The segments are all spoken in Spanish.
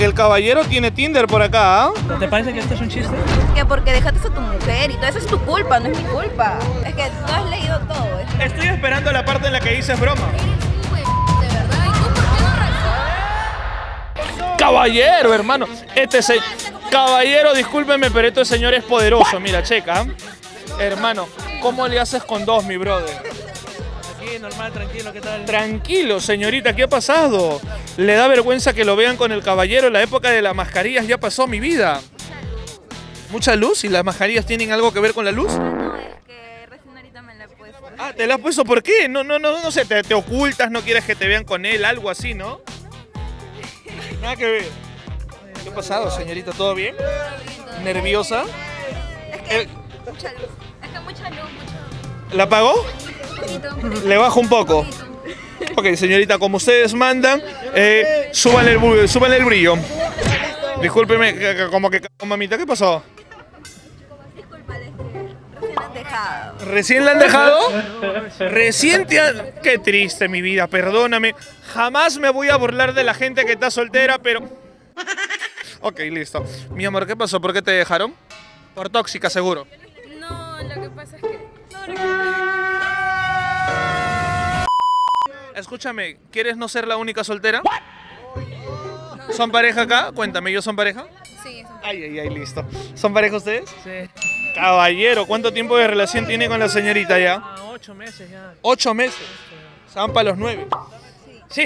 que el caballero tiene Tinder por acá, ¿ah? ¿Te parece que esto es un chiste? Que porque dejaste a tu mujer y todo eso es tu culpa, no es mi culpa. Es que no has leído todo. Estoy esperando la parte en la que dices broma. De verdad, ¿y tú por qué no reaccionas? Caballero, hermano. Caballero, discúlpeme, pero este señor es poderoso. Mira, checa. Hermano, ¿cómo le haces con dos, mi brother? Aquí, normal, tranquilo, ¿qué tal? Tranquilo, señorita, ¿qué ha pasado? ¿Le da vergüenza que lo vean con el caballero? La época de las mascarillas ya pasó, mi vida. ¿Mucha luz? ¿Y las mascarillas tienen algo que ver con la luz? No, es que recién ahorita me la he puesto. Ah, ¿te la has puesto? ¿Por qué? No sé, te ocultas, no quieres que te vean con él, algo así, ¿no? Nada que ver. ¿Qué ha pasado, señorita? ¿Todo bien? ¿Nerviosa? Es que mucha luz. Es que mucha luz, mucho. ¿La apagó? Le bajo un poco. Ok, señorita, como ustedes mandan, súbanle el brillo. Discúlpeme, mamita, ¿qué pasó? Disculpa, es que recién han dejado. ¿Recién la han dejado? ¿Recién te han...? Qué triste, mi vida, perdóname. Jamás me voy a burlar de la gente que está soltera, pero... Ok, listo. Mi amor, ¿qué pasó? ¿Por qué te dejaron? Por tóxica, seguro. No, lo que pasa es que... Escúchame, ¿quieres no ser la única soltera? ¿Son pareja acá? Cuéntame, ¿ellos son pareja? Sí, Ay, listo. ¿Son pareja ustedes? Sí. Caballero, ¿cuánto tiempo de relación tiene con la señorita ya? Ah, 8 meses ya. 8 meses. Se van para los 9. Sí.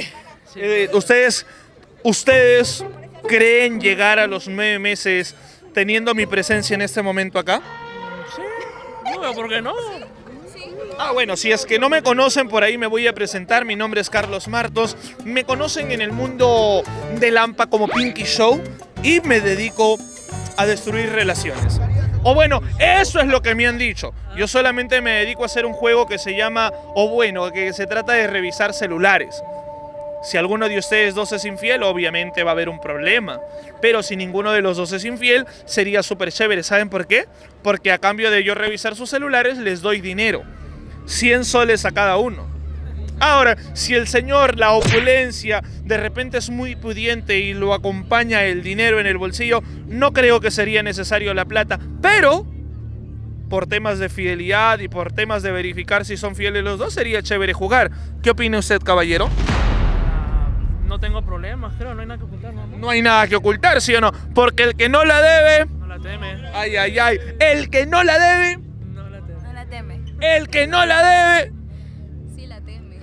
¿Ustedes creen llegar a los 9 meses teniendo mi presencia en este momento acá? Sí. No, ¿por qué no? Ah, bueno, si es que no me conocen, por ahí me voy a presentar. Mi nombre es Carlos Martos. Me conocen en el mundo de Lampa como Pinky Show y me dedico a destruir relaciones. O bueno, eso es lo que me han dicho. Yo solamente me dedico a hacer un juego que se llama, que se trata de revisar celulares. Si alguno de ustedes dos es infiel, obviamente va a haber un problema. Pero si ninguno de los dos es infiel, sería súper chévere. ¿Saben por qué? Porque a cambio de yo revisar sus celulares, les doy dinero. 100 soles a cada uno. Ahora, si el señor, la opulencia, de repente es muy pudiente y lo acompaña el dinero en el bolsillo, no creo que sería necesario la plata. Pero, por temas de fidelidad y por temas de verificar si son fieles los dos, sería chévere jugar. ¿Qué opina usted, caballero? No tengo problemas, creo, no hay nada que ocultar, ¿no? No hay nada que ocultar, ¿sí o no? Porque el que no la debe... No la teme. Ay. El que no la debe... No la teme. no la teme. El que no la debe... Sí la teme.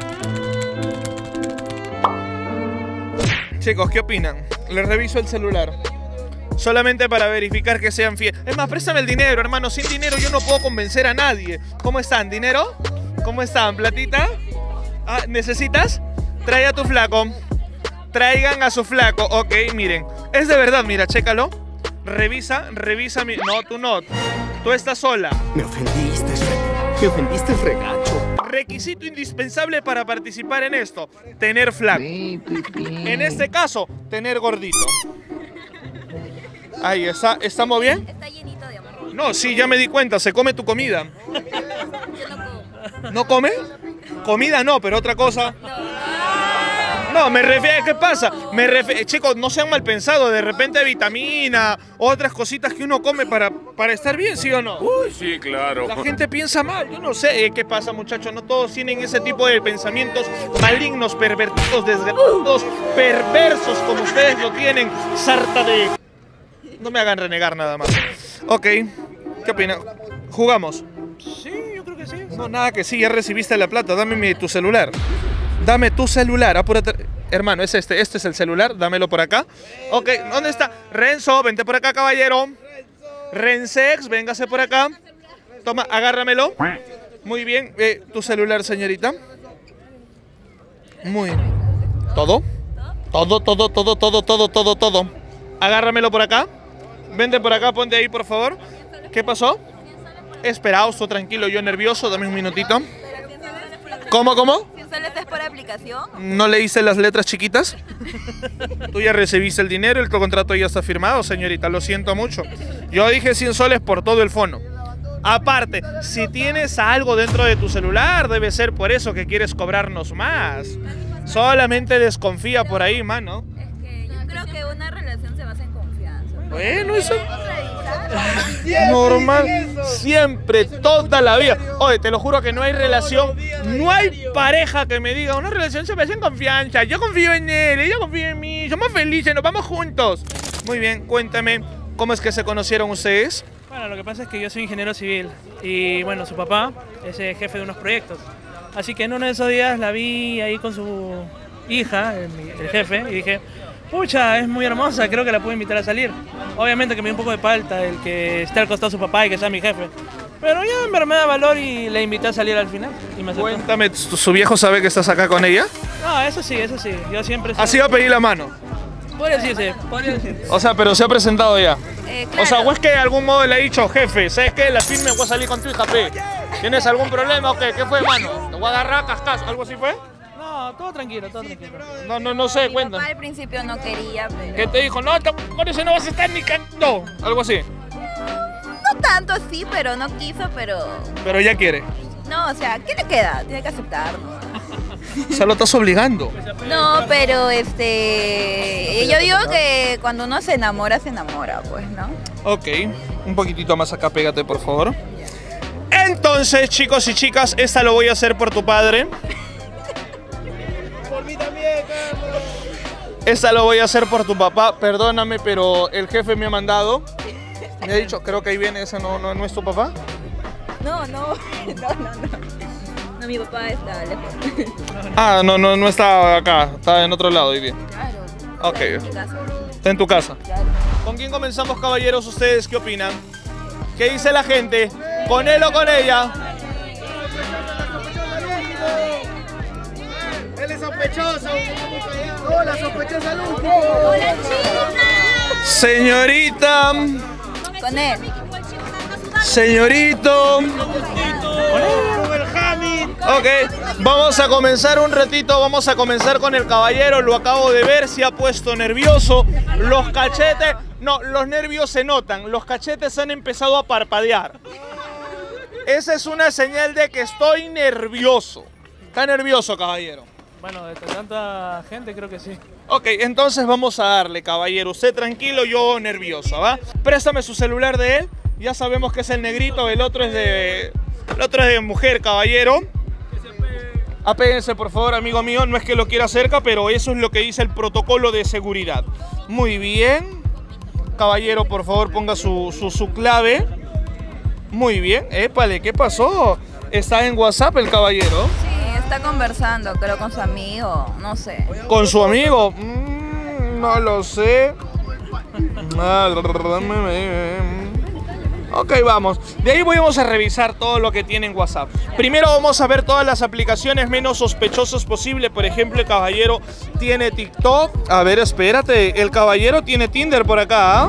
Chicos, ¿qué opinan? Les reviso el celular. Solamente para verificar que sean fieles. Es más, préstame el dinero, hermano. Sin dinero yo no puedo convencer a nadie. ¿Cómo están? ¿Dinero? ¿Cómo están? ¿Platita? Ah, ¿necesitas? Trae a tu flaco. Traigan a su flaco. Ok, miren. Es de verdad, mira, chécalo. Revisa mi... No, tú no. Tú estás sola. Me ofendiste, regacho. Requisito indispensable para participar en esto: tener flaco. En este caso, tener gordito. Ahí está. ¿Estamos bien? Está llenito de amor. No, sí, ya me di cuenta. Se come tu comida. Yo no como. ¿No come? Comida no, pero otra cosa. No, me refiero, ¿qué pasa? Chicos, no sean mal pensados, de repente vitamina, otras cositas que uno come para estar bien, ¿sí o no? Uy, sí, claro. La gente piensa mal, yo no sé qué pasa, muchachos, no todos tienen ese tipo de pensamientos malignos, pervertidos, desgraciados, perversos como ustedes lo tienen, sarta de... No me hagan renegar nada más. Ok, ¿qué opinas? ¿Jugamos? Sí, yo creo que sí. No, nada que sí, ya recibiste la plata, dame tu celular. Dame tu celular, apúrate. Hermano, es este es el celular, dámelo por acá. Ok, ¿dónde está? Renzo, vente por acá, caballero. Rensex, véngase por acá. Toma, agárramelo. Muy bien, tu celular, señorita. Muy bien. ¿Todo? Todo. Agárramelo por acá. Vente por acá, ponte ahí, por favor. ¿Qué pasó? Espera, estoy tranquilo, yo nervioso, dame un minutito. ¿Cómo? ¿Solo es por aplicación? ¿No leíste las letras chiquitas? Tú ya recibiste el dinero, el contrato ya está firmado, señorita, lo siento mucho. Yo dije 100 soles por todo el fono. Aparte, si tienes algo dentro de tu celular, debe ser por eso que quieres cobrarnos más. Solamente desconfía por ahí, mano. Es que yo creo que una relación relación se basa en confianza. Bueno, eso Podemos revisar. normal, siempre, toda la vida. Oye, te lo juro que no hay relación, no hay pareja que me diga, una relación se basa en confianza, yo confío en él, ella confía en mí, somos felices, nos vamos juntos. Muy bien, cuéntame, ¿cómo es que se conocieron ustedes? Bueno, lo que pasa es que yo soy ingeniero civil y bueno, su papá es el jefe de unos proyectos. Así que en uno de esos días la vi ahí con su hija, el jefe, y dije, pucha, es muy hermosa, creo que la puedo invitar a salir. Obviamente que me dio un poco de palta el que esté al costado de su papá y que sea mi jefe. Pero ya me da valor y le invité a salir al final y me aceptó. Cuéntame, ¿su viejo sabe que estás acá con ella? No, eso sí, yo siempre... ¿Has ido a pedir la mano? Podría decirse, podría decirse. O sea, pero se ha presentado ya. Claro. O sea, ¿o es que de algún modo le ha dicho, jefe, ¿sabes qué? La firme voy a salir con tu hija, pe. ¿Tienes algún problema o qué? ¿Qué fue, mano? ¿Te voy a agarrar, cascas? ¿Algo así fue? No, todo tranquilo, todo tranquilo. No sé, Mi cuéntame. papá al principio no quería, pero... ¿Qué te dijo? No, con eso no vas a estar ni cantando. Algo así. No tanto así, pero no quiso, pero... Pero ya quiere. No, o sea, ¿qué le queda? Tiene que aceptar, ¿no? O sea, lo estás obligando. No, pero yo digo que cuando uno se enamora, pues, ¿no? Ok, un poquitito más acá, pégate, por favor. Entonces, chicos y chicas, esta lo voy a hacer por tu padre. Por mí también, Carlos. Esta lo voy a hacer por tu papá. Perdóname, pero el jefe me ha mandado. Me ha dicho, creo que ahí viene, ese no es tu papá. No. No, mi papá está lejos. Ah, no está acá, está en otro lado hoy día. Claro. Ok, Está en mi casa. está en tu casa. Claro. ¿Con quién comenzamos, caballeros? ¿Ustedes qué opinan? ¿Qué dice la gente? ¿Con él o con ella? Él es sospechoso. Hola, sospechosa al último. ¡Hola, chicos! Señorita, Con él. señorito. Ok, vamos a comenzar un ratito, vamos a comenzar con el caballero, lo acabo de ver, se ha puesto nervioso, los cachetes, no, los nervios se notan, los cachetes han empezado a parpadear. Esa es una señal de que estoy nervioso. ¿Está nervioso, caballero? Bueno, de tanta gente creo que sí. Ok, entonces vamos a darle, caballero, usted tranquilo, yo nervioso, ¿va? Préstame su celular de él, ya sabemos que es el negrito, el otro es de mujer, caballero. Apéguense por favor, amigo mío, no es que lo quiera cerca, pero eso es lo que dice el protocolo de seguridad. Muy bien. Caballero, por favor, ponga su clave. Muy bien. Épale, ¿qué pasó? ¿Está en WhatsApp el caballero? Sí, está conversando, creo, con su amigo, no sé. ¿Con su amigo? No lo sé. Ok, vamos. De ahí vamos a revisar todo lo que tiene en WhatsApp. Primero vamos a ver todas las aplicaciones menos sospechosas posible. Por ejemplo, el caballero tiene TikTok. A ver, espérate. El caballero tiene Tinder por acá.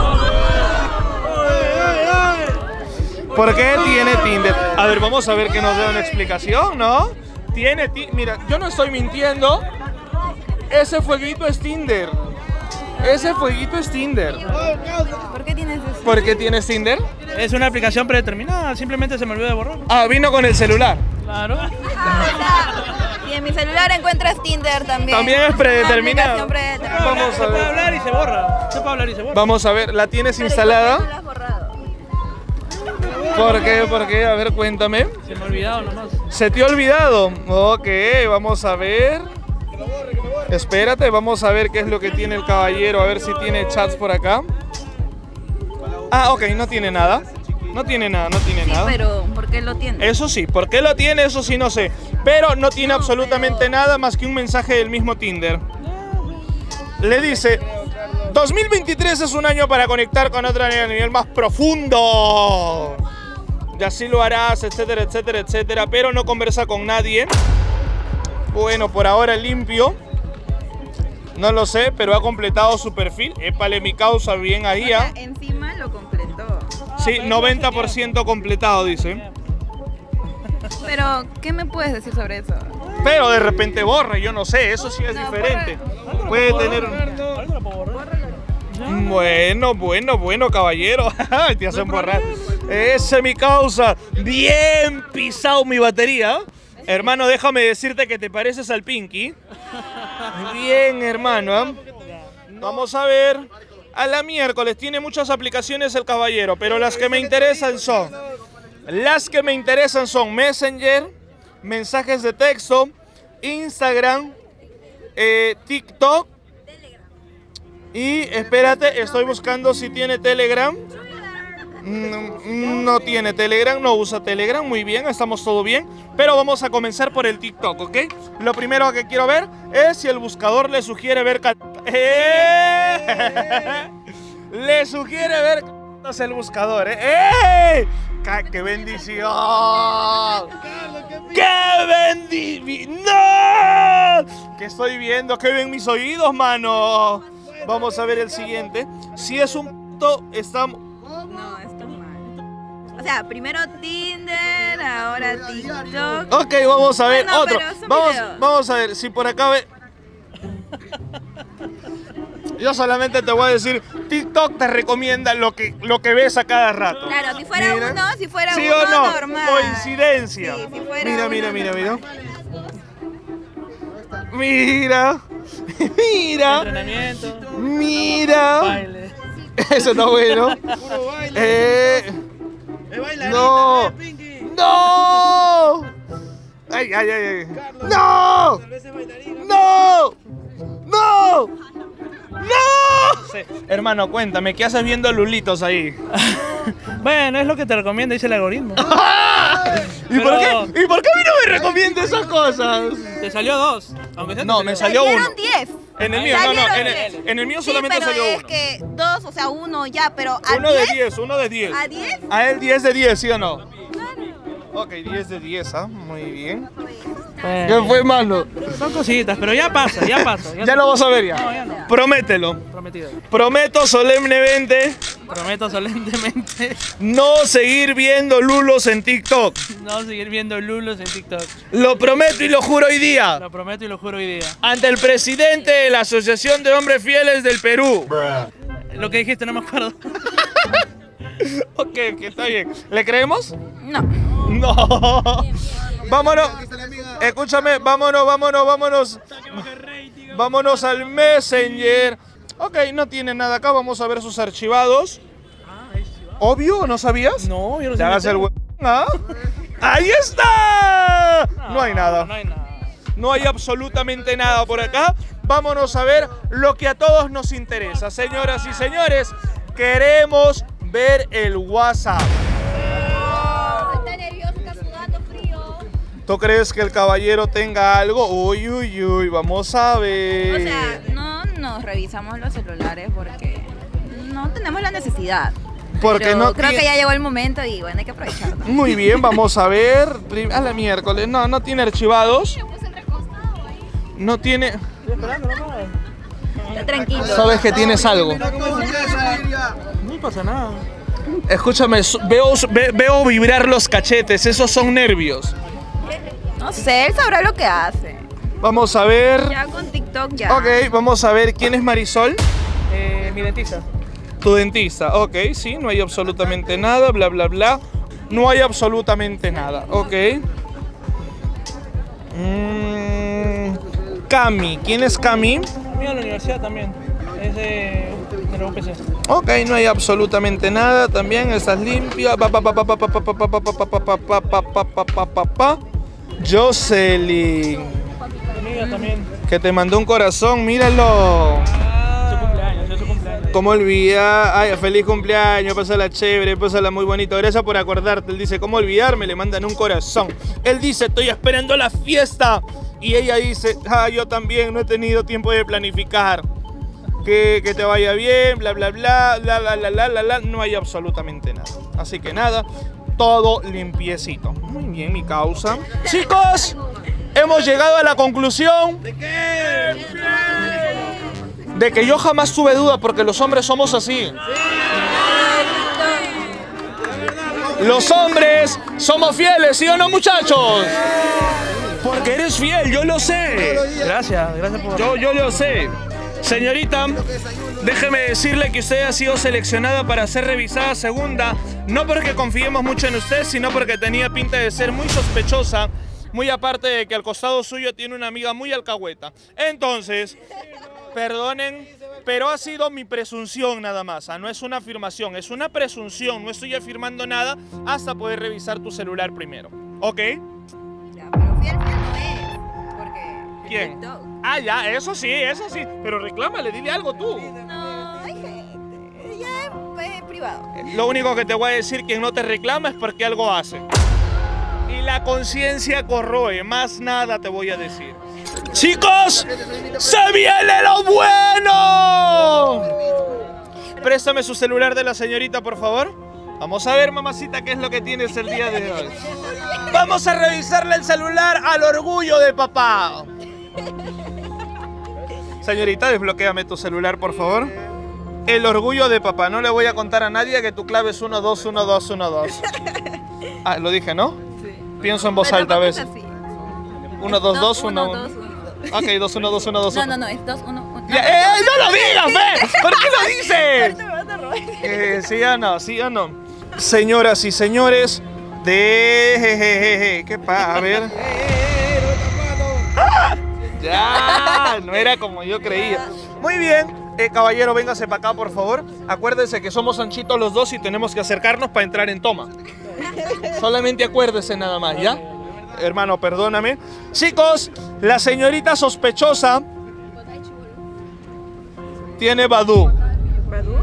¿Por qué tiene Tinder? A ver, vamos a ver que nos dé una explicación, ¿no? Tiene Tinder. Mira, yo no estoy mintiendo. Ese fueguito es Tinder. Ese fueguito es Tinder. ¿Por qué tienes eso? ¿Por qué tienes Tinder? Es una aplicación predeterminada, simplemente se me olvidó de borrar. Ah, vino con el celular. Claro. Y en mi celular encuentras Tinder también. También es predeterminado. Una aplicación predeterminada. Vamos a Se puede ver. hablar y se borra. Se puede hablar y se borra. Vamos a ver, ¿la tienes Pero ¿y por qué no instalada? la has borrado? ¿Por qué? ¿Por qué? A ver, cuéntame. Se me ha olvidado nomás. ¿Se te ha olvidado? Ok, vamos a ver. Espérate, vamos a ver qué es lo que tiene el caballero. A ver si tiene chats por acá. Ah, ok, no tiene nada. No tiene nada, no tiene Sí, nada. pero ¿por qué lo tienes? Eso sí, ¿por qué lo tiene? Eso sí no sé. Pero no tiene absolutamente nada más que un mensaje del mismo Tinder. Le dice, 2023 es un año para conectar con otra a nivel más profundo. Y así lo harás, etcétera, etcétera, etcétera. Pero no conversa con nadie. Bueno, por ahora limpio. No lo sé, pero ha completado su perfil. Épale, mi causa, bien ahí, O sea, ¿ah? encima lo completó. Sí, 90% completado, dice. Pero, ¿qué me puedes decir sobre eso? Pero de repente borra, yo no sé, eso sí es diferente. Puede tener... ¿Algo lo puedo borrar? Bueno, caballero. Te hacen borrar. Esa es mi causa. Bien pisado mi batería. Hermano, déjame decirte que te pareces al Pinky. Bien, hermano. Vamos a ver. A la miércoles, tiene muchas aplicaciones el caballero, pero las que me interesan son... Messenger, mensajes de texto, Instagram, TikTok y espérate, estoy buscando si tiene Telegram. No tiene Telegram, no usa Telegram, muy bien, estamos todo bien. Pero vamos a comenzar por el TikTok, ¿ok? Lo primero que quiero ver es si el buscador le sugiere ver... Le sugiere ver el buscador, ¡eh! ¡Qué bendición! ¡Qué bendición! ¡No! ¿Qué estoy viendo? ¿Qué ven mis oídos, mano? Vamos a ver el siguiente. Si es un... estamos... No, está mal. O sea, primero Tinder, ahora TikTok. Ok, vamos a ver No, otro. pero son Vamos a ver si por acá ve... Yo solamente te voy a decir, TikTok te recomienda lo que ves a cada rato. Claro, si fuera Mira. uno, si fuera ¿Sí uno, o no? normal. Coincidencia. Sí, si fuera Mira, uno, mira, mira, mira. normal. Mira. Mira. Entrenamiento, Mira. baile. Eso está bueno. Puro baile. Es bailarina, No. Pinky. ¡No! ¡Ay, ay, ay! Carlos, ¡No! tal vez es bailarina. ¡No! ¡No! ¡No! Sí. Hermano, cuéntame, ¿qué haces viendo lulitos ahí? Bueno, es lo que te recomienda, dice el algoritmo. ¿Y por Pero- qué? ¿Y por qué a mí no me recomienda esas cosas? Te salió 2. Aunque sea te No, me salió Salieron uno. 10. En el mío, no, Salieron en 10. el mío Sí, solamente pero salió es uno. que 2, o sea, uno ya, pero a Uno de 10. 10, uno de 10. ¿A 10? A él 10 de 10, ¿sí o no? Ok, 10 de 10, ¿ah? Muy bien. ¿Qué Bueno, fue, mano? son cositas, pero ya pasa, ya pasa. Ya lo vas a ver ya. No, ya no. Promételo. Prometido. Prometo solemnemente Prometo solemnemente no seguir viendo lulos en TikTok. no seguir viendo lulos en TikTok. Lo prometo y lo juro hoy día. Lo prometo y lo juro hoy día. Ante el presidente de la Asociación de Hombres Fieles del Perú. Lo que dijiste no me acuerdo. Ok, que está bien. ¿Le creemos? No. No. Vámonos. Aquí está la amiga. Escúchame, vámonos. Vámonos al Messenger. Ok, no tiene nada acá. Vamos a ver sus archivados. ¿Obvio? ¿No sabías? No, yo no Te sé. hagas el huevón, ¿ah? ¡Ahí está! No hay nada. No hay nada. No hay absolutamente nada por acá. Vámonos a ver lo que a todos nos interesa. Señoras y señores, queremos ver el WhatsApp. Está nervioso, está sudando frío. ¿Tú crees que el caballero tenga algo? Uy, uy, uy, vamos a ver. O sea, no nos revisamos los celulares porque no tenemos la necesidad. Porque Pero no creo tiene- que ya llegó el momento y bueno, hay que aprovecharlo. Muy bien, vamos a ver. A la miércoles. No, no tiene archivados. No tiene... Está tranquilo. Sabes que tienes algo. Mira cómo se quiere salir ya. No pasa nada. Escúchame, veo vibrar los cachetes. Esos son nervios. No sé, él sabrá lo que hace. Vamos a ver. Ya con TikTok ya. Ok, vamos a ver. ¿Quién es Marisol? Mi dentista. Tu dentista. Ok, sí, no hay absolutamente nada. Bla, bla, bla. No hay absolutamente nada. Ok. Cami. ¿Quién es Cami? Amigo de la universidad también. Es de la UPC. Ok, no hay absolutamente nada. También estás limpia. Jocelyn, Amiga también. que te mandó un corazón, míralo. Su cumpleaños, es su cumpleaños. ¿Cómo olvidar? Ay, feliz cumpleaños, pásala chévere, pásala muy bonito. Gracias por acordarte. Él dice, ¿cómo olvidarme? Le mandan un corazón. Él dice, estoy esperando la fiesta. Y ella dice, yo también no he tenido tiempo de planificar. Que te vaya bien, bla, bla, bla, bla, bla, bla, bla, bla, bla. No hay absolutamente nada. Así que nada, todo limpiecito. Muy bien, mi causa. Chicos, hemos llegado a la conclusión de que yo jamás tuve duda porque los hombres somos así. Los hombres somos fieles, ¿sí o no, muchachos? Porque eres fiel, yo lo sé. Gracias por... Yo lo sé. Señorita, déjeme decirle que usted ha sido seleccionada para ser revisada segunda, no porque confiemos mucho en usted, sino porque tenía pinta de ser muy sospechosa, muy aparte de que al costado suyo tiene una amiga muy alcahueta. Entonces, Perdonen, pero ha sido mi presunción nada más. No es una afirmación, es una presunción. No estoy afirmando nada hasta poder revisar tu celular primero. ¿Ok? Ya, pero fiel no es. Porque. ¿Quién? TikTok. Ah, ya, eso sí. Pero reclámale, dile algo tú. No, hay gente. Ya es privado. Lo único que te voy a decir, quien no te reclama es porque algo hace. Y la conciencia corroe, más nada te voy a decir. ¡Chicos! ¡Se viene lo bueno! Préstame su celular de la señorita, por favor. Vamos a ver, mamacita, qué es lo que tienes el día de hoy. Vamos a revisarle el celular al orgullo de papá. Señorita, desbloquéame tu celular, por favor. El orgullo de papá. No le voy a contar a nadie que tu clave es 121212. Ah, lo dije, ¿no? Sí. Pienso en voz Pero alta a tampoco es veces. así. 1221. Ok, 212121. No, es 211. ¡No lo digas, ve! ¿Por qué lo dices? Ahorita me vas a robar. Sí o no, sí o no. Señoras y señores, ¿qué pasa? A ver. Ya, no era como yo creía. Muy bien, caballero, véngase para acá, por favor. Acuérdese que somos anchitos los dos y tenemos que acercarnos para entrar en toma. Solamente acuérdese nada más, ¿ya? Hermano, perdóname. Chicos, la señorita sospechosa tiene Badoo. ¿Badoo?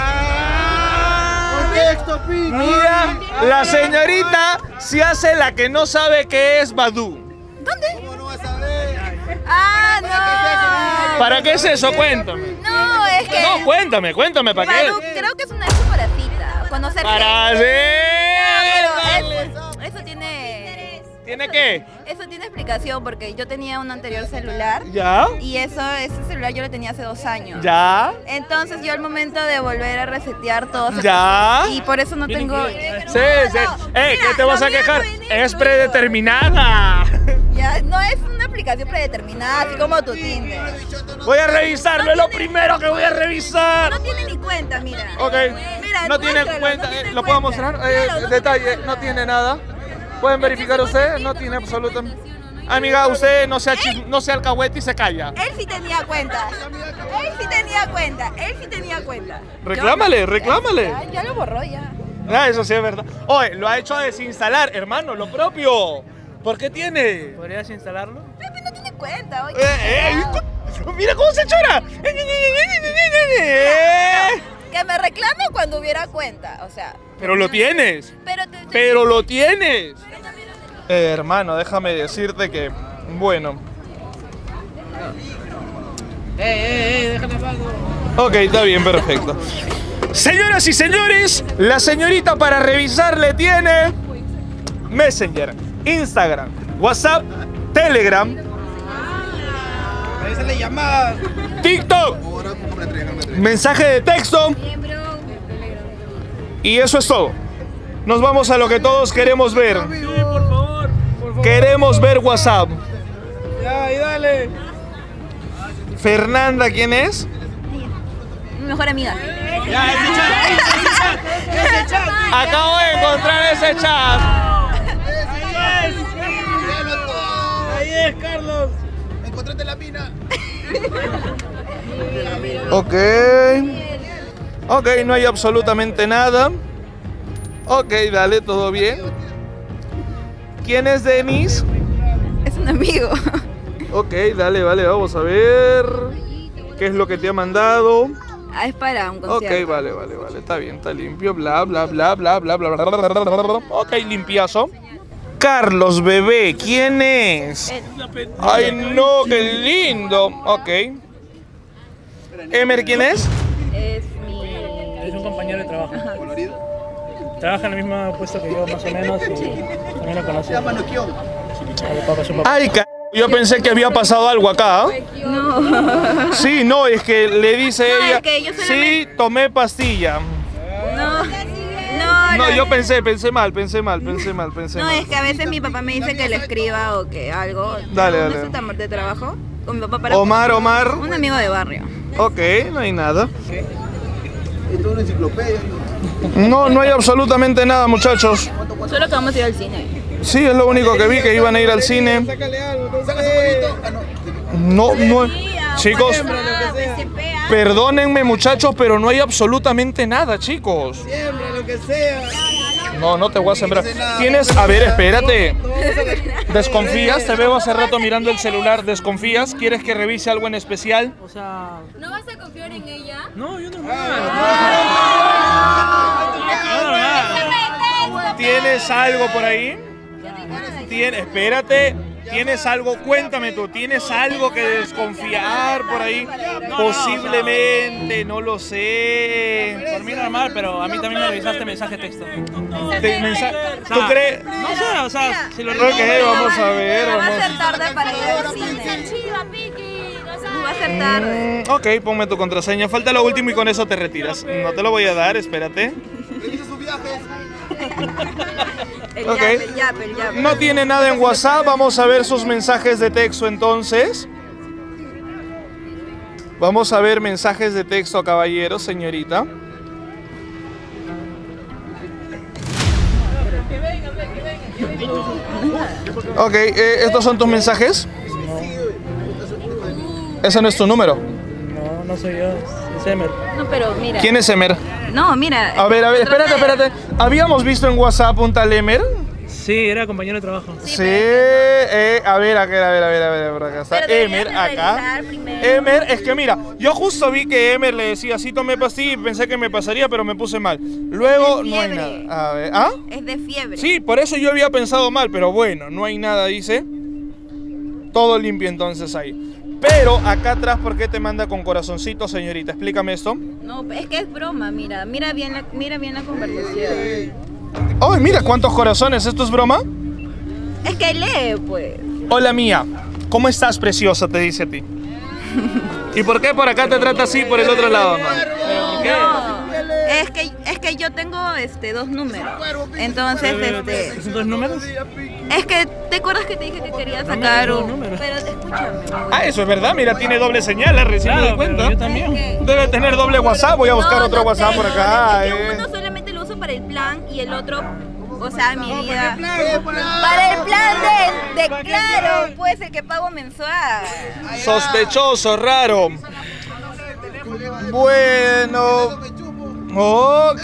Contexto, Pi. Mira, la señorita se hace la que no sabe qué es Badoo. ¿Cómo no vas a ver? ¡Ah, no! ¿Para qué es eso? Cuéntame. No, es que. No, cuéntame, ¿para Badoo, qué? creo que es una chocolatita. Cuando se Para Eso tiene. ¿Tiene qué? Eso tiene explicación porque yo tenía un anterior celular. ¿Ya? Y ese celular yo lo tenía hace 2 años. ¿Ya? Entonces yo al momento de volver a resetear todo se ¿Ya? Y por eso no tengo. Sí. ¿Qué te vas a quejar? Es predeterminada. Ya, no es una aplicación predeterminada, así como tu Tinder. Voy a revisarlo, es lo primero que voy a revisar. No tiene ni cuenta, mira. Ok. Mira, No tiene muéstralo, cuenta. no tiene ¿Lo puedo cuenta. mostrar? Claro, no Detalle, tiene no cuenta. tiene nada. ¿Pueden verificar ustedes? No tiene absolutamente. Amiga, usted no sea alcahuete y se calla. Él sí tenía cuenta. Él sí tenía cuenta. Reclámale. Ya lo borró ya. Ah, eso sí es verdad. Oye, lo ha hecho a desinstalar, hermano, lo propio. ¿Por qué tiene? ¿Podrías instalarlo? Pepe no tiene cuenta, oye. Mira cómo se chora. Que me reclame cuando hubiera cuenta, o sea. Pero lo tienes. Pero Lo tienes. Hermano, déjame decirte que, bueno. Déjala pago. Ok, está bien, perfecto. Señoras y señores, la señorita para revisarle tiene Messenger, Instagram, WhatsApp, Telegram, Revísale llamadas. TikTok, mensaje de texto. Y eso es todo. Nos vamos a lo que todos queremos ver. Sí, por favor. Queremos ver WhatsApp. Ya, y dale. Fernanda, ¿quién es? mi mejor amiga. Ya, ese chat. Acabo de encontrar ese chat. Ahí es, Carlos. Encontraste la mina. Ok. Ok, no hay absolutamente nada. Ok, dale, todo bien. ¿Quién es Denise? Es un amigo. Ok, dale, vale, vamos a ver. ¿Qué es lo que te ha mandado? Ah, es para un concierto. Ok, vale, está bien, está limpio, bla, bla, bla, bla, bla, bla, bla, bla, bla, bla. Ok, limpiazo. Carlos, bebé, ¿quién es? Ay, no, qué lindo. Ok. Emer, ¿quién es? Es mi... Es un compañero de trabajo. Trabaja en el mismo puesto que yo, más o menos, y también lo conocí. Su papá. Ay, yo pensé que había pasado algo acá. No. Sí, no, es que le dice No, ella. es que yo Sí, solamente- tomé pastilla. No, yo pensé mal. No, es que a veces mi papá me dice que le escriba o que algo. Dale, ¿No dale. es tu de trabajo? Con mi papá para... Omar. Un amigo de barrio. Ok, no hay nada. Esto es una enciclopedia. No hay absolutamente nada, muchachos. Solo que vamos a ir al cine. Sí, es lo único que vi, que iban a ir al cine. Sácale algo. Saca su bonito. Ah, no. No. Chicos, Perdónenme, muchachos, pero no hay absolutamente nada, chicos. Siembra lo que sea. No, no te voy a sembrar. Tienes... A ver, espérate. ¿Desconfías? Te veo hace rato mirando el celular. ¿Desconfías? ¿Quieres que revise algo en especial? O sea... ¿No vas a confiar en ella? No, yo no. ¿Tienes algo por ahí? Espérate. ¿Tienes algo? Cuéntame tú. ¿Tienes algo que desconfiar por ahí? Posiblemente, no lo sé. Por mí normal, pero a mí también me revisaste mensaje de texto. ¿Tú crees? No sé, o sea, si lo Ok, vamos a ver. Va a Vamos. ser tarde para ir al cine. Va a ser tarde. Ok, ponme tu contraseña. Falta lo último y con eso te retiras. No te lo voy a dar, espérate. Revisa sus viajes. El Ok. yap. No tiene nada en WhatsApp. Vamos a ver sus mensajes de texto entonces. Vamos a ver mensajes de texto, caballero, señorita. Ok, ¿estos son tus mensajes? Ese no es tu número. No, no soy yo, es Emer. No, pero mira. ¿Quién es Emer? No, mira. A ver, espérate. ¿Habíamos visto en WhatsApp un tal Emer? Sí, era compañero de trabajo. Sí, a ver, por acá está Pero deberías Emer, de acá. revisar primero. Emer, es que mira, yo justo vi que Emer le decía, sí tomé pastilla y pensé que me pasaría, pero me puse mal. Luego Es de no hay fiebre. nada. A ver, ¿ah? Es de fiebre. Sí, por eso yo había pensado mal, pero bueno, no hay nada, dice. Todo limpio entonces ahí. Pero acá atrás, ¿por qué te manda con corazoncito, señorita? Explícame esto. No, es que es broma, mira bien la conversación. ¡Ay, mira cuántos corazones! ¿Esto es broma? Es que lee, pues. Hola mía, ¿cómo estás, preciosa? Te dice a ti. ¿Y por qué por acá te trata así, por el otro lado, no? ¿Por qué? No, es que yo tengo dos números. Entonces, ¿Son dos números? es que te acuerdas que te dije que quería sacar dos un. números. Pero escúchame. Ah, eso es verdad, mira, tiene doble señal, recién me Claro, doy pero cuenta. yo también. Debe tener doble WhatsApp, voy a buscar No, otro no WhatsApp tengo, por acá. Es que uno solamente lo uso para el plan y el otro, o sea, mi vida. Para el plan de claro, pues el que pago mensual. Sospechoso, raro. Bueno. Ok.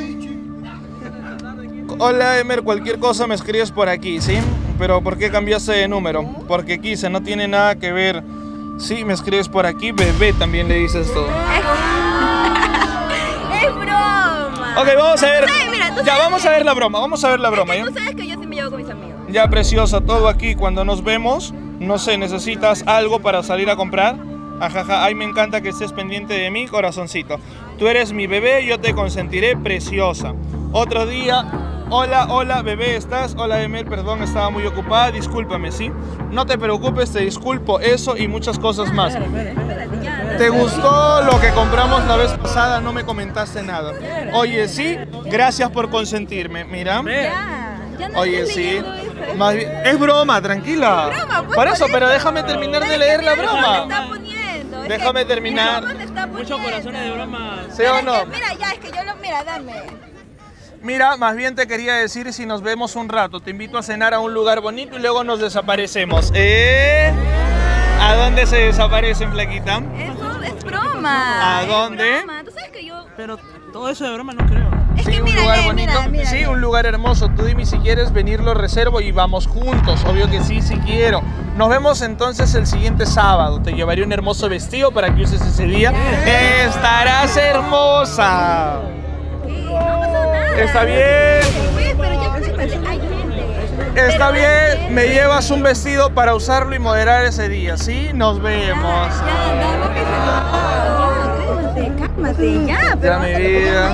Hola, Emer, cualquier cosa me escribes por aquí, ¿sí? Pero ¿por qué cambiaste de número? Porque quise, no tiene nada que ver. Sí, me escribes por aquí, bebé, también le dices todo. Es broma. Ok, vamos a ver. Sí, mira, tú Ya, sabes vamos a ver la broma, vamos a ver la broma, ¿ya? Tú sabes que yo sí me llevo con mis amigos. Ya, preciosa, todo aquí. Cuando nos vemos, no sé, ¿necesitas algo para salir a comprar? Ajaja, ay, me encanta que estés pendiente de mí, corazoncito. Tú eres mi bebé, yo te consentiré, preciosa. Otro día, hola, bebé, ¿estás? Hola, Emel, perdón, estaba muy ocupada, discúlpame, ¿sí? No te preocupes, te disculpo, eso y muchas cosas más. ¿Te gustó lo que compramos la vez pasada? No me comentaste nada. Oye, sí, gracias por consentirme, mira. Ya no Oye, estoy sí. leyendo eso. Más bien, es broma, tranquila. Es broma, pues, Por eso, por pero eso. déjame terminar de Es leer que la mira lo que broma. te está poniendo, es Déjame que terminar. mira lo que te está Muchos poniendo. corazones de broma. ¿Sí o no? Mira, ya, es que yo lo. Mira, dame. Mira, más bien te quería decir si nos vemos un rato. Te invito a cenar a un lugar bonito y luego nos desaparecemos. ¿A dónde se desaparecen, flaquita? Eso es broma. ¿A es dónde? broma. Tú sabes que yo. Pero todo eso de broma no creo. Es Sí, que un mira, lugar bonito. mira. Sí, un lugar hermoso. Tú dime si quieres venir, lo reservo y vamos juntos. Obvio que sí, sí quiero. Nos vemos entonces el siguiente sábado. Te llevaré un hermoso vestido para que uses ese día. Estarás hermosa. No pasa nada. Está bien. Pues, pero ya preséntate. Hay gente. Está Pero hay bien. gente. Me llevas un vestido para usarlo y moderar ese día. ¿Sí? Nos vemos. Ya, dame que cálmate, ya. Pero Ya, mi bájale, vida.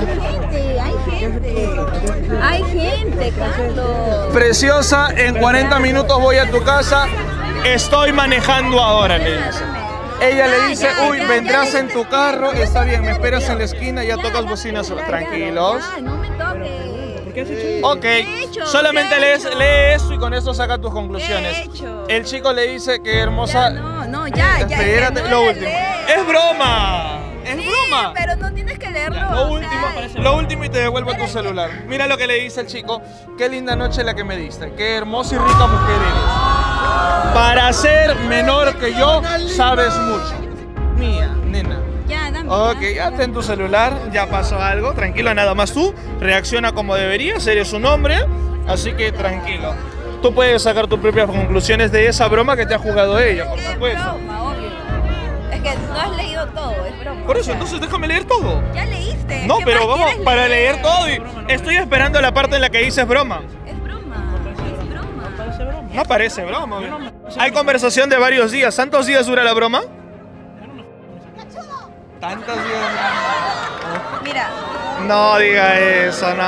Hay gente, Carlos. Preciosa, en 40 minutos voy a tu casa. Estoy manejando ahora, le dice. Ella le dice, uy, vendrás en tu carro. Está bien, me esperas en la esquina y ya tocas bocina sola. Tranquilos. Ya, no me toques. ¿Qué has hecho? Ok, hecho? solamente ¿Qué he hecho? lee eso y con eso saca tus conclusiones. ¿Qué he hecho? El chico le dice que hermosa. Ya. Espérate, no lo la último. lees. ¡Es broma! ¡Es Sí, broma! pero no tienes que leerlo. Ya, o sea, lo último y te devuelvo tu celular. Mira lo que le dice el chico. Qué linda noche la que me diste. Qué hermosa y rica mujer eres. Para ser menor que yo, sabes mucho. Mía, nena. Ya, dame. Ok, ya ten tu celular, ya pasó algo, tranquilo, nada más tú, reacciona como deberías, eres un hombre, así que tranquilo. Tú puedes sacar tus propias conclusiones de esa broma que te ha jugado ella, por Es supuesto. broma, obvio. Es que no has leído todo, es broma. Por o eso, sea, entonces déjame leer todo. Ya leíste. No, ¿qué pero más vamos, quieres para leer todo y estoy esperando la parte en la que dices broma. Es broma, es broma. Parece broma. No parece broma. Hay conversación de varios días. ¿Cuántos días dura la broma? ¿Tantos días? Mira, No diga eso, no.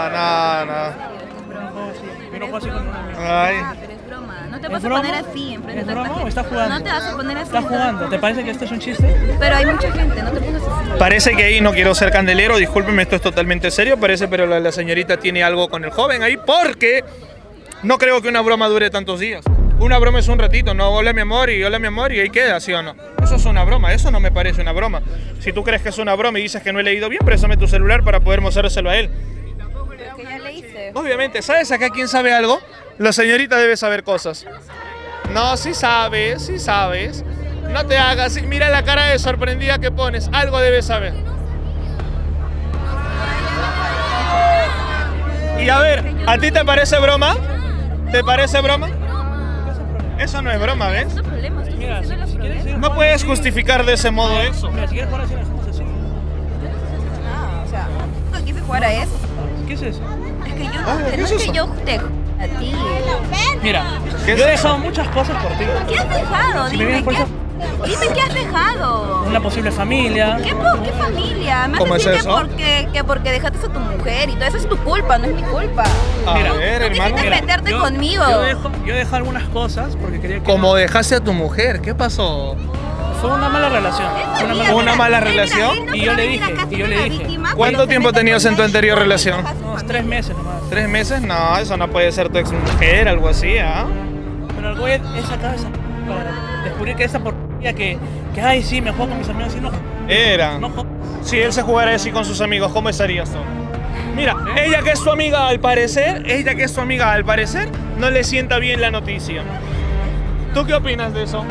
Yo no puedo así con un amigo. Ay. pero es broma. No te ¿Es vas a broma? poner así enfrente ¿Es de broma tanta o gente. estás jugando? No te vas a poner así. Estás jugando. ¿Te parece que esto es un chiste? Pero hay mucha gente, no te pongas así. Parece que ahí no quiero ser candelero, discúlpeme, esto es totalmente serio, parece, pero la señorita tiene algo con el joven ahí porque no creo que una broma dure tantos días. Una broma es un ratito, no, hola mi amor y ahí queda, ¿sí o no? Eso es una broma, eso no me parece una broma. Si tú crees que es una broma y dices que no he leído bien, préstame tu celular para poder mostrárselo a él. Pero es que ya leíste. Obviamente, ¿sabes acá quién sabe algo? La señorita debe saber cosas. No, sí sabes. No te hagas, mira la cara de sorprendida que pones, algo debes saber. Y a ver, ¿a ti te parece broma? ¿Te parece broma? Eso no es broma, ¿ves? No problemas, tú Mira, estás haciendo los si quieres problemas. ir No puedes justificar de ese modo eso. Mira, si quieres jugar así, lo hacemos así. Ah, o sea, no quise jugar a eso. ¿Qué es eso? Es que yo Ah, no, ¿qué no es es eso? que yo te a ti. Mira, ¿Qué yo he es dejado muchas cosas por ti. ¿Qué has dejado? Si me Dime, vienes por ¿qué, eso- dime qué has dejado. Una posible familia. ¿Qué familia? Me ¿Cómo vas es a decir eso? que porque dejaste a tu mujer y todo eso es tu culpa, no es mi culpa. A Mira, ver, tú hermano. quisiste meterte conmigo. Yo dejo algunas cosas porque quería que... Como dejaste a tu mujer, ¿qué pasó? Fue una mala relación. Fue una mala ¿Una mala Él, mira, relación? él no Y yo le solamente dije, acá y yo siendo le la dije. víctima, ¿Cuánto pero se tiempo mete tenías con en tu él anterior y relación? deja a su Unos familia. 3 meses nomás. ¿3 meses? No, eso no puede ser tu ex mujer, algo así, ¿ah? Pero el güey he sacado esa para descubrir que esa porquería que ay sí, me juego con mis amigos y no Era. jodas. Si él se jugara así con sus amigos, ¿cómo estarías tú? Mira, ella que es tu amiga al parecer, no le sienta bien la noticia. ¿Tú qué opinas de eso?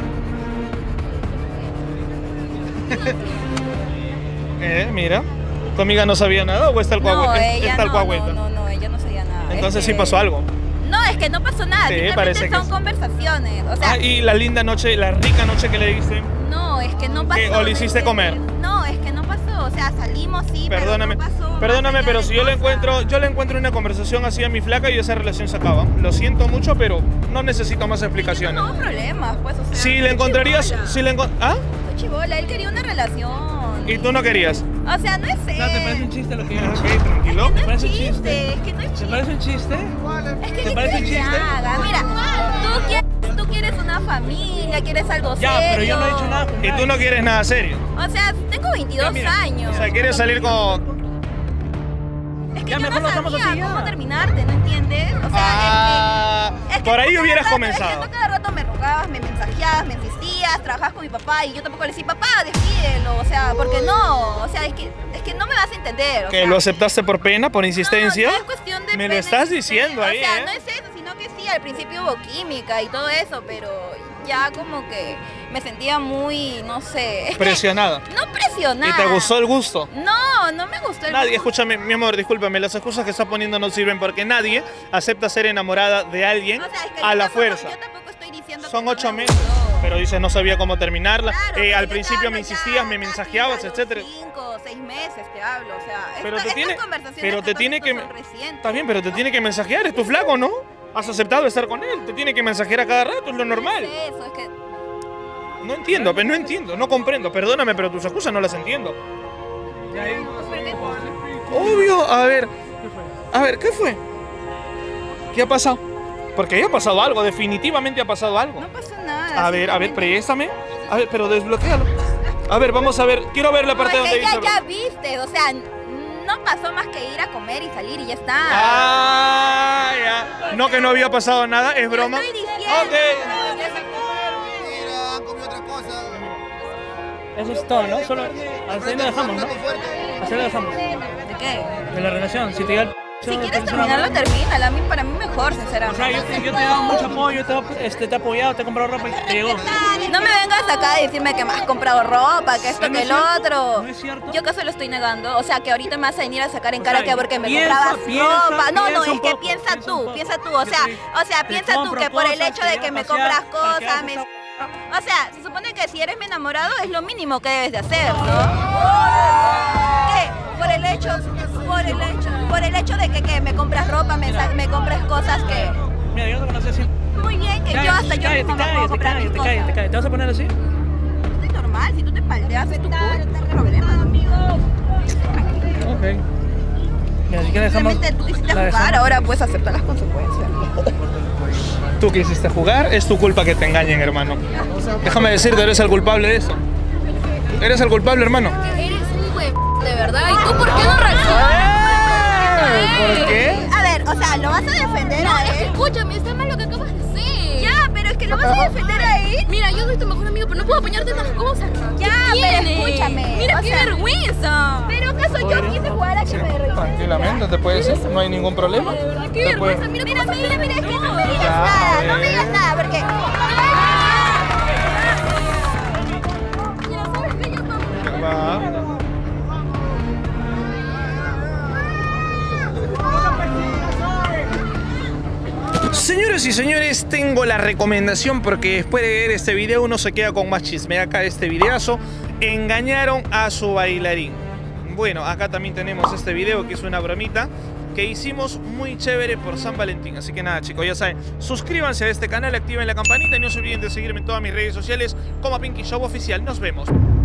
Mira, ¿tu amiga no sabía nada o está el No, está el no, cuagüeta? no, ella no sabía nada. Entonces Es sí que- pasó algo. No, es que no pasó nada, Sí, simplemente parece que son sí. conversaciones. O sea, Y la linda noche, la rica noche que le diste. no, es que no pasó. ¿O le hiciste comer? No, es que no pasó. O sea, salimos sí, Perdóname, pero no pasó. perdóname, más allá pero de si yo le cosas. encuentro una conversación así a mi flaca y esa relación se acaba. Lo siento mucho, pero no necesito más explicaciones. No hubo problemas, pues, o sea. Si le soy encontrarías, chibola. ¿Ah? Soy chibola, él quería una relación. Y tú no querías. O sea, no es él. No, ¿te parece un chiste lo que yo he hecho? Ok, tranquilo. No es parece un chiste, chiste? es que no es ¿Te chiste. parece un chiste? Es que ¿Te ¿qué parece un quieres que chiste? haga? Mira, tú quieres una familia, quieres algo Ya, serio. pero yo no he dicho nada con Y tú no quieres nada serio. O sea, tengo 22 años. O sea, quieres salir con... Es que Ya, yo mejor no lo dejamos sabía así, ya. cómo terminarte, ¿no entiendes? O sea, es que por ahí tú hubieras cada rato- comenzado. Es que tú cada rato me rogabas, me mensajeabas, me insistías, trabajabas con mi papá y yo tampoco le decía, papá, despídelo, o sea, porque no, o sea, es que no me vas a entender. O ¿Que sea, lo aceptaste por pena, por insistencia? No, no es cuestión de Me lo pena, estás ni diciendo pena. ahí, O sea, ¿eh? no es eso, sino que sí, al principio hubo química y todo eso, pero ya como que me sentía muy, no sé. Es que Presionada. no presionada. ¿Y te gustó el gusto? No me gustó el Nadie, gusto. escúchame, mi amor, discúlpame, las excusas que está poniendo no sirven porque nadie acepta ser enamorada de alguien O sea, es que a yo la tampoco- fuerza. Yo tampoco estoy diciendo Son que no 8 me meses, gustó. pero dices no sabía cómo terminarla. Claro, pero Al yo te principio hablo me ya insistías, me casi mensajeabas, a los etcétera. 5 o 6 meses te hablo, o sea, Pero estas te tiene, conversaciones pero te capaz tiene que, son recientes. está bien, pero te tiene que mensajear, es tu flaco, ¿no? Has aceptado estar con él, te tiene que mensajear a cada rato, es lo normal. No es eso, es que No entiendo, no entiendo, no comprendo, perdóname, pero tus excusas no las entiendo. ¿pero qué? Obvio, a ver, ¿qué fue? ¿Qué ha pasado? Porque ahí ha pasado algo, definitivamente ha pasado algo. No pasó nada. A ver, simplemente- préstame. A ver, pero desbloquéalo. A ver, vamos a ver, quiero ver la No, parte es donde que dice... ya viste, o sea, no pasó más que ir a comer y salir y ya está. Ah, ya. No, que no había pasado nada, es broma. Estoy diciendo. Ok. Mira, han comido otra cosa. Eso es todo, ¿no? Solo hasta ahí lo dejamos, ¿no? Fuerte. Hasta ahí lo dejamos. ¿De qué? De la relación. Si te diga Si quieres terminarlo, termínalo. A mí, para mí mejor, O sea, sinceramente. yo te he dado mucho apoyo, te he apoyado, te he comprado ropa y te llegó. No me vengas acá a decirme que me has comprado ropa, que esto, ¿No que es el cierto? otro. ¿No es cierto? Yo acaso lo estoy negando. O sea, que ahorita me vas a venir a sacar en O cara sea, que porque me piensa, comprabas piensa, ropa. No, piensa es un que poco, piensa piensa un tú, poco. piensa tú. Yo O sea, te piensa tú compro que por el cosas, hecho te de llevo que a me pasear, compras para que cosas, hagas esa- o sea, se supone que si eres mi enamorado es lo mínimo que debes de hacer, ¿no? ¿Qué? Por el hecho de que me compras ropa, me compras cosas que... Mira, yo te conocí así. Muy bien, que yo hasta yo misma me puedo comprar mis cosas. Cállate. ¿Te vas a poner así? Es normal, si tú te paldeas es tu problema. Ok. Mira, si quieres dejamos... Simplemente tú quisiste la jugar, dejamos. ahora puedes aceptar las consecuencias. Tú quisiste jugar, es tu culpa que te engañen, hermano. Déjame decirte, eres el culpable de eso. Eres el culpable, hermano. Eres un huevo, de verdad. ¿Y tú por qué no reaccionas? ¿Por qué? A ver, o sea, ¿lo vas a defender No, a es que él? escúchame, está mal lo que acabas de hacer. Ya, pero es que lo vas a defender a él. Mira, yo soy tu mejor amigo, pero no puedo apoyarte en las cosas. Ya, ¿Qué pero tienes? escúchame, Mira, o qué sea, vergüenza. Pero acaso yo quise jugar a que me reí. Tranquilamente, te puedes ir, no hay ningún problema. De verdad, qué Te puedes- vergüenza. Mira, Mira, es que no me digas Ya, nada, no me digas nada, porque... Mira, ¿sabes qué? Yo tampoco. Va. Señoras y señores, tengo la recomendación porque después de ver este video uno se queda con más chisme. Acá este videazo, engañaron a su bailarín. Bueno, acá también tenemos este video que es una bromita que hicimos muy chévere por San Valentín. Así que nada, chicos, ya saben, suscríbanse a este canal, activen la campanita y no se olviden de seguirme en todas mis redes sociales como Pinky Show Oficial. Nos vemos.